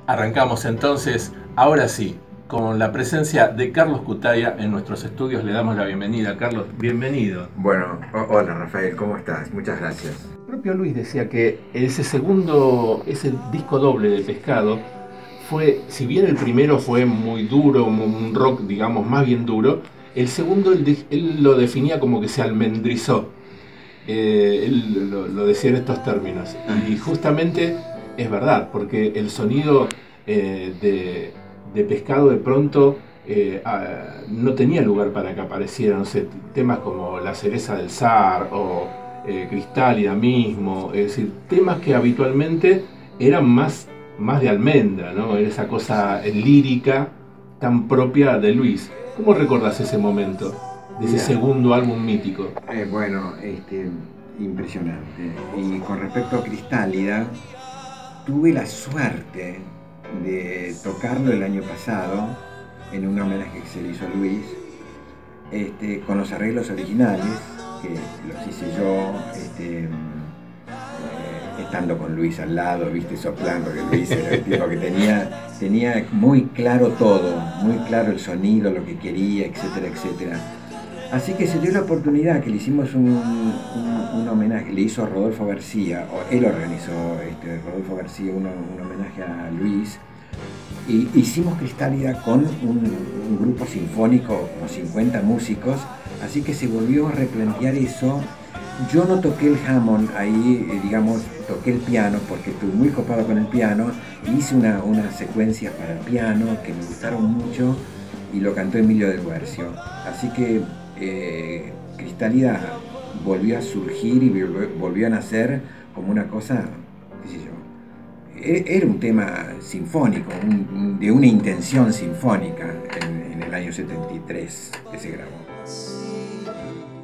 Arrancamos entonces, ahora sí, con la presencia de Carlos Cutaya en nuestros estudios. Le damos la bienvenida. Carlos, bienvenido. Bueno, hola Rafael, ¿cómo estás? Muchas gracias. El propio Luis decía que ese disco doble de Pescado, fue, si bien el primero fue muy duro, un rock, digamos, más bien duro, el segundo él lo definía como que se almendrizó. Él lo decía en estos términos. Y justamente es verdad, porque el sonido de Pescado de pronto no tenía lugar para que aparecieran, no sé, temas como La cereza del zar o Cristálida mismo, es decir, temas que habitualmente eran más de almendra, ¿no? Era esa cosa lírica tan propia de Luis. ¿Cómo recordás ese momento, de ese Mira, segundo álbum mítico? bueno, impresionante. Y con respecto a Cristálida, tuve la suerte de tocarlo el año pasado en un homenaje que se le hizo a Luis, con los arreglos originales, que los hice yo, estando con Luis al lado, viste, soplando, que Luis era el tipo que tenía muy claro todo, muy claro el sonido, lo que quería, etcétera, etcétera. Así que se dio la oportunidad que le hicimos un homenaje, le hizo Rodolfo García, o él organizó, Rodolfo García, un homenaje a Luis, y hicimos Cristálida con un grupo sinfónico, como 50 músicos, así que se volvió a replantear eso. Yo no toqué el Hammond ahí, digamos, toqué el piano porque estuve muy copado con el piano, y hice una secuencia para el piano que me gustaron mucho y lo cantó Emilio del Guercio. Así que Cristálida volvió a surgir y volvió a nacer como una cosa, qué sé yo, era un tema sinfónico, de una intención sinfónica en el año 73 que se grabó.